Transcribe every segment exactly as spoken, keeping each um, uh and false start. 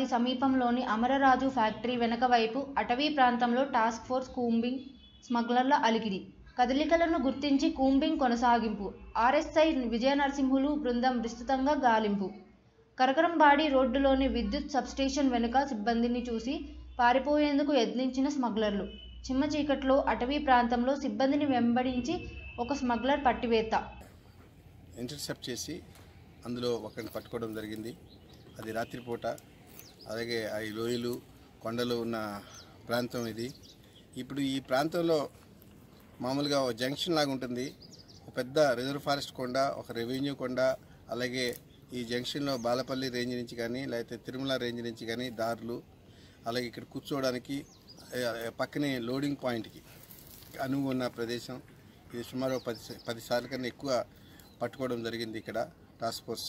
కరకంబాడి సమీపంలోని అమరరాజు ఫ్యాక్టరీ వెనక వైపు అటవీ ప్రాంతంలో టాస్క్ ఫోర్స్ కూంబింగ్ స్మగ్లర్ల అలికిడి కదలికలను గుర్తించి కూంబింగ్ కొనసాగింపు ఆర్ఎస్ఐ విజయనరసింహులు బృందం విస్తృతంగా గాలింపు కరకంబాడి రోడ్డులోని విద్యుత్ సబ్స్టేషన్ వెనుక సిబ్బందిని చూసి పారిపోయేందుకు యత్నించిన స్మగ్లర్లు చిమ్మ చీకట్లో అటవీ ప్రాంతంలో సిబ్బందిని వెంబడించి ఒక స్మగ్లర్ పట్టివేత ఇంటర్సెప్ట్ చేసి అందులో ఒకరిని పట్టుకోవడం జరిగింది. అది రాత్రిపూట. అలాగే ఆ లోయలు కొండలు ఉన్న ప్రాంతం ఇది. ఇప్పుడు ఈ ప్రాంతంలో మామూలుగా ఒక జంక్షన్ లాగా ఉంటుంది. ఒక పెద్ద రిజర్వ్ ఫారెస్ట్ కొండ, ఒక రెవెన్యూ కొండ, అలాగే ఈ జంక్షన్లో బాలపల్లి రేంజ్ నుంచి కానీ లేకపోతే తిరుమల రేంజ్ నుంచి కానీ దారులు, అలాగే ఇక్కడ కూర్చోవడానికి పక్కనే లోడింగ్ పాయింట్కి అనువు ఉన్న ప్రదేశం. ఇది సుమారు పది పది సార్లు కన్నా ఎక్కువ పట్టుకోవడం జరిగింది ఇక్కడ టాస్క్ ఫోర్స్.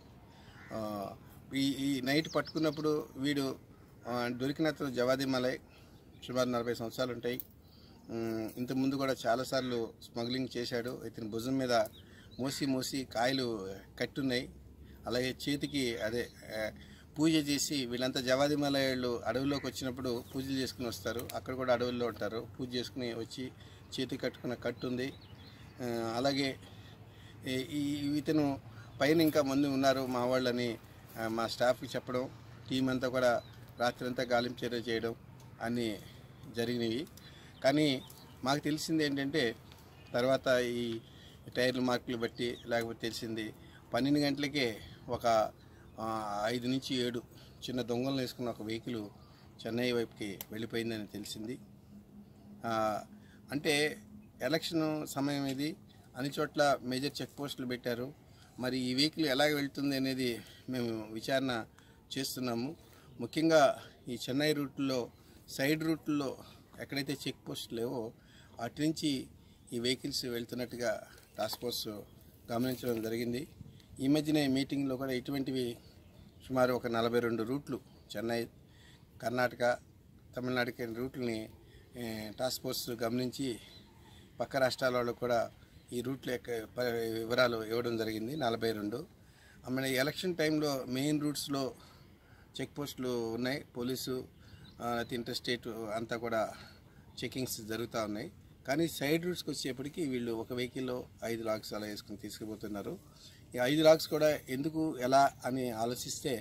ఈ ఈ నైట్ పట్టుకున్నప్పుడు వీడు దొరికిన జవాది మలై సుమారు నలభై సంవత్సరాలు ఉంటాయి. ఇంతకుముందు కూడా చాలాసార్లు స్మగ్లింగ్ చేశాడు. ఇతని భుజం మీద మోసి మోసి కాయలు కట్టున్నాయి. అలాగే చేతికి అదే పూజ చేసి వీళ్ళంతా జవాది మలయాళ్ళు అడవిలోకి వచ్చినప్పుడు పూజలు చేసుకుని వస్తారు. అక్కడ కూడా అడవుల్లో ఉంటారు. పూజ చేసుకుని వచ్చి చేతికి కట్టుకున్న కట్టు ఉంది. అలాగే ఈ ఇతను పైన ఇంకా మంది ఉన్నారు మా వాళ్ళని మా స్టాఫ్కి చెప్పడం, టీం అంతా కూడా రాత్రి అంతా గాలింపు చర్య చేయడం అన్నీ జరిగినవి. కానీ మాకు తెలిసింది ఏంటంటే తర్వాత ఈ టైర్ల మార్కులు బట్టి లేకపోతే తెలిసింది పన్నెండు గంటలకే ఒక ఐదు నుంచి ఏడు చిన్న దొంగలను వేసుకున్న ఒక వెహికల్ చెన్నై వైపుకి వెళ్ళిపోయిందని తెలిసింది. అంటే ఎలక్షన్ సమయం ఇది, అన్ని చోట్ల మేజర్ చెక్ పోస్టులు పెట్టారు. మరి ఈ వెహికల్ ఎలాగ వెళ్తుంది అనేది మేము విచారణ చేస్తున్నాము. ముఖ్యంగా ఈ చెన్నై రూట్లో సైడ్ రూట్లో ఎక్కడైతే చెక్ పోస్టులు లేవో అటు నుంచి ఈ వెహికల్స్ వెళ్తున్నట్టుగా టాస్క్ ఫోర్స్ గమనించడం జరిగింది. ఈ మధ్యనే మీటింగ్లో కూడా ఇటువంటివి సుమారు ఒక నలభై రెండు రూట్లు చెన్నై, కర్ణాటక, తమిళనాడుకి రూట్లని టాస్క్ ఫోర్స్ గమనించి పక్క రాష్ట్రాల వాళ్ళకు కూడా ఈ రూట్ల యొక్క వివరాలు ఇవ్వడం జరిగింది. నలభై రెండు మన ఎలక్షన్ టైంలో మెయిన్ రూట్స్లో చెక్ పోస్టులు ఉన్నాయి. పోలీసు ఇంటర్ స్టేట్ అంతా కూడా చెకింగ్స్ జరుగుతూ ఉన్నాయి. కానీ సైడ్ రూట్స్కి వచ్చేప్పటికి వీళ్ళు ఒక వెహికల్లో ఐదు లాక్స్ అలా వేసుకుని తీసుకుపోతున్నారు. ఈ ఐదు లాక్స్ కూడా ఎందుకు ఎలా అని ఆలోచిస్తే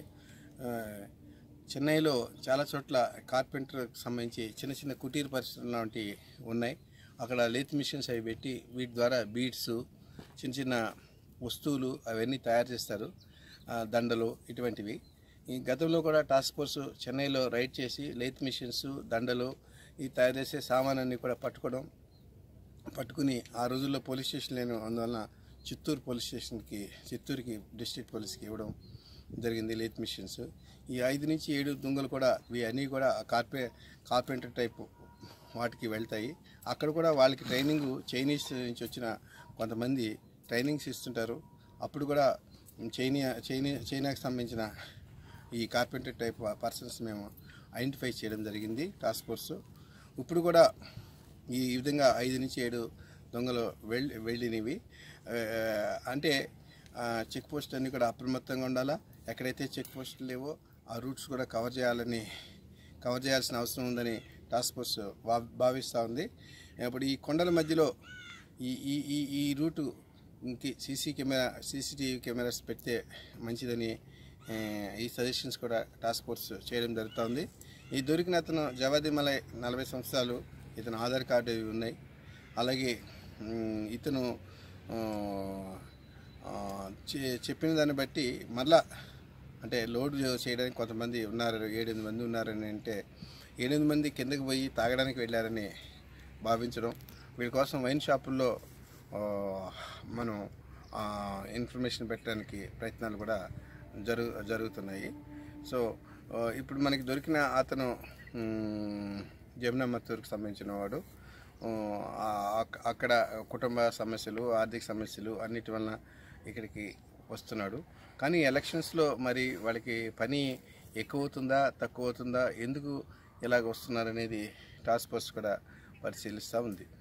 చెన్నైలో చాలా చోట్ల కార్పెంటర్కి సంబంధించి చిన్న చిన్న కుటీర పరిశ్రమలు లాంటివి ఉన్నాయి. అక్కడ లేత్ మిషన్స్ అవి పెట్టి వీటి ద్వారా బీడ్స్, చిన్న చిన్న వస్తువులు అవన్నీ తయారు చేస్తారు, దండలు ఇటువంటివి. ఈ గతంలో కూడా టాస్క్ ఫోర్స్ చెన్నైలో రైడ్ చేసి లేత్ మిషన్స్, దండలు ఈ తయారు చేసే సామానాన్ని కూడా పట్టుకోవడం పట్టుకుని ఆ రోజుల్లో పోలీస్ స్టేషన్ లేని అందువలన చిత్తూరు పోలీస్ స్టేషన్కి చిత్తూరుకి డిస్ట్రిక్ట్ పోలీస్కి ఇవ్వడం జరిగింది లేత్ మిషన్స్. ఈ ఐదు నుంచి ఏడు దొంగలు కూడా ఇవన్నీ కూడా కార్పె కార్పెంటర్ టైపు వాటికి వెళ్తాయి. అక్కడ కూడా వాళ్ళకి ట్రైనింగ్ చైనీస్ నుంచి వచ్చిన కొంతమంది ట్రైనింగ్స్ ఇస్తుంటారు. అప్పుడు కూడా చైనా చైనా చైనాకి సంబంధించిన ఈ కార్పెంటర్ టైప్ పర్సన్స్ మేము ఐడెంటిఫై చేయడం జరిగింది టాస్క్ ఫోర్స్. ఇప్పుడు కూడా ఈ విధంగా ఐదు నుంచి ఏడు దొంగలు వెళ్ళి వెళ్ళినవి. అంటే చెక్ పోస్ట్ అన్నీ కూడా అప్రమత్తంగా ఉండాలా. ఎక్కడైతే చెక్ పోస్టులు లేవో ఆ రూట్స్ కూడా కవర్ చేయాలని కవర్ చేయాల్సిన అవసరం ఉందని టాస్క్ ఫోర్స్ భావిస్తూ ఉంది. ఇప్పుడు ఈ కొండల మధ్యలో ఈ ఈ ఈ ఈ రూటు ఇంకి సీసీ కెమెరా సీసీటీవీ కెమెరాస్ పెడితే మంచిదని ఈ సజెషన్స్ కూడా టాస్క్ ఫోర్స్ చేయడం జరుగుతుంది. ఈ దొరికిన అతను జవాది మలై నలభై సంవత్సరాలు, ఇతను ఆధార్ కార్డు ఉన్నాయి. అలాగే ఇతను చెప్పిన దాన్ని బట్టి మళ్ళా అంటే లోడ్ చేయడానికి కొంతమంది ఉన్నారు, ఏడెనిమిది మంది ఉన్నారని అంటే ఎనిమిది మంది కిందకి పోయి తాగడానికి వెళ్ళారని భావించడం. వీళ్ళ కోసం వైన్ షాపుల్లో మనం ఇన్ఫర్మేషన్ పెట్టడానికి ప్రయత్నాలు కూడా జరుగు జరుగుతున్నాయి. సో ఇప్పుడు మనకి దొరికిన అతను జమునా మత్తూరుకు సంబంధించిన వాడు. అక్కడ కుటుంబ సమస్యలు, ఆర్థిక సమస్యలు అన్నిటి వలన ఇక్కడికి వస్తున్నాడు. కానీ ఎలక్షన్స్లో మరి వాళ్ళకి పని ఎక్కువ అవుతుందా తక్కువ అవుతుందా, ఎందుకు ఇలాగ వస్తున్నారనేది టాస్క్ ఫోర్స్ కూడా పరిశీలిస్తూ ఉంది.